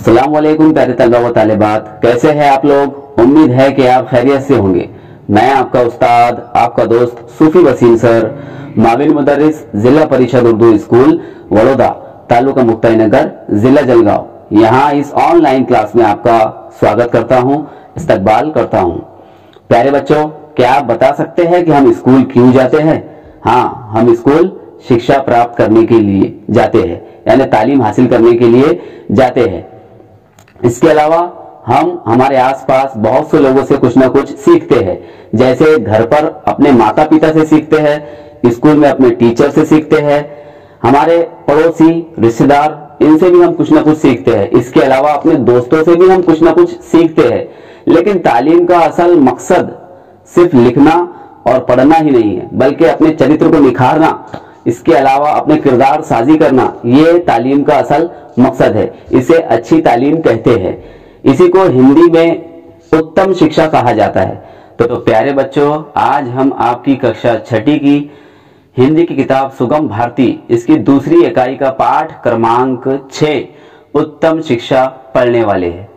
अस्सलाम वालेकुम प्यारे तलबा व तालिबात, कैसे हैं आप लोग। उम्मीद है कि आप खैरियत से होंगे। मैं आपका उस्ताद, आपका दोस्त सूफी वसीम सर, माविन मुदर्रिस, जिला परिषद उर्दू स्कूल वडोदरा, तालुका मुक्ताईनगर, जिला जलगांव, यहाँ इस ऑनलाइन क्लास में आपका स्वागत करता हूँ, इस्तकबाल करता हूँ। प्यारे बच्चों, क्या आप बता सकते हैं कि हम स्कूल क्यों जाते हैं? हाँ, हम स्कूल शिक्षा प्राप्त करने के लिए जाते हैं, यानी तालीम हासिल करने के लिए जाते हैं। इसके अलावा हम हमारे आसपास बहुत से लोगों से कुछ ना कुछ सीखते हैं। जैसे घर पर अपने माता पिता से सीखते हैं, स्कूल में अपने टीचर से सीखते हैं, हमारे पड़ोसी रिश्तेदार, इनसे भी हम कुछ ना कुछ सीखते हैं। इसके अलावा अपने दोस्तों से भी हम कुछ ना कुछ सीखते हैं। लेकिन तालीम का असल मकसद सिर्फ लिखना और पढ़ना ही नहीं है, बल्कि अपने चरित्र को निखारना, इसके अलावा अपने किरदार साजी करना, ये तालीम का असल मकसद है। इसे अच्छी तालीम कहते हैं। इसी को हिंदी में उत्तम शिक्षा कहा जाता है। तो प्यारे बच्चों, आज हम आपकी कक्षा 6ठी की हिंदी की किताब सुगम भारती, इसकी दूसरी इकाई का पाठ क्रमांक 6 उत्तम शिक्षा पढ़ने वाले हैं।